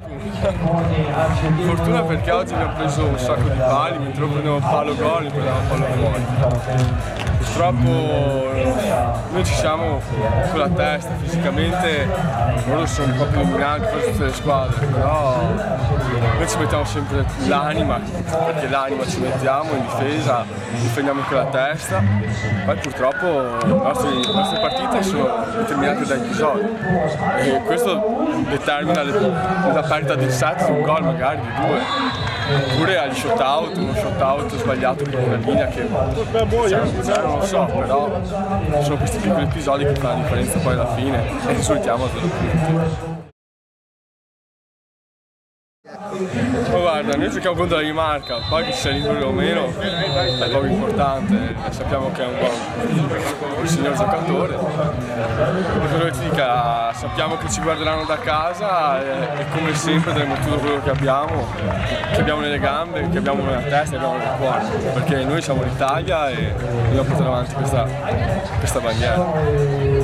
Fortuna perché oggi abbiamo preso un sacco di pali, mentre lo prendevo palo gol e prendevo palo fuori. Purtroppo noi ci siamo con la testa, fisicamente loro sono un po' più dominanti per tutte le squadre, però noi ci mettiamo sempre l'anima, perché l'anima ci mettiamo in difesa, difendiamo con la testa, poi purtroppo le nostre partite sono determinate da episodi e questo determina la perdita di set, di un gol magari, di due. Oppure agli shot out, uno shot out sbagliato con una linea che non lo so, però sono questi piccoli episodi che fanno la differenza poi alla fine e risultiamo a 0 punti. Ma guarda, noi giochiamo contro la Danimarca, poi che ci sia libero o meno è poco importante, sappiamo che è un signor giocatore. E quello che ti dica, sappiamo che ci guarderanno da casa e come sempre daremo tutto quello che abbiamo nelle gambe, che abbiamo nella testa e abbiamo nel cuore, perché noi siamo l'Italia e dobbiamo portare avanti questa bandiera.